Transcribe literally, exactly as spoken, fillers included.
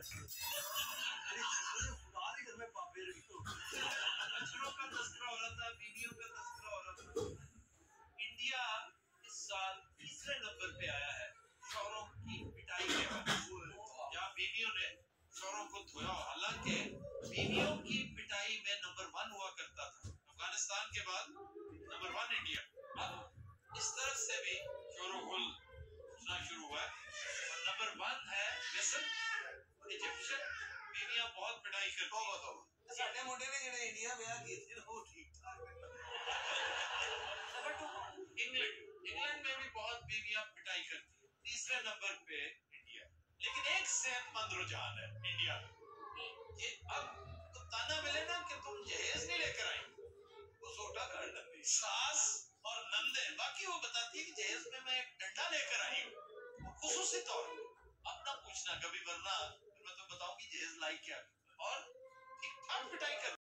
घर में पापे रही तो बच्चों का तस्करा हो रहा था, बीवियों का तस्करा हो रहा था। इंडिया इस साल तीसरे नंबर पे आया है शौहरों की पिटाई के बाद, जहाँ बीवियों ने शौहरों को धोया। हालांकि बीवियों की पिटाई में नंबर वन हुआ करता था अफगानिस्तान के बाद, नंबर वन इंडिया। अब इस तरफ से भी शोरों गुल उठना शुरू हुआ है और नंबर वन है मिस्र, इजिप्शियन बीवियां बहुत पिटाई करती हैं। साडे मुंडे ने जेड़े इंडिया ब्याह कीते वो ठीक ठाक। इंग्लैंड इंग्लैंड में भी बहुत बीवियां पिटाई करती है। तीसरे नंबर पे इंडिया। लेकिन एक सेहतमंद रुझान है इंडिया में, ये अब तो ताना मिले ना कि तुम जहेज नहीं लेकर आई, वो सोटा कर डाली सास और नंदे। बाकी वो बताती है कि जहेज में मैं एक डंडा लेकर आई हूँ खुसूसी तौर पे। अब ना पूछना कभी, वरना मैं तो बताऊंगी जहेज लाई क्या और ठीक ठाक पिटाई कर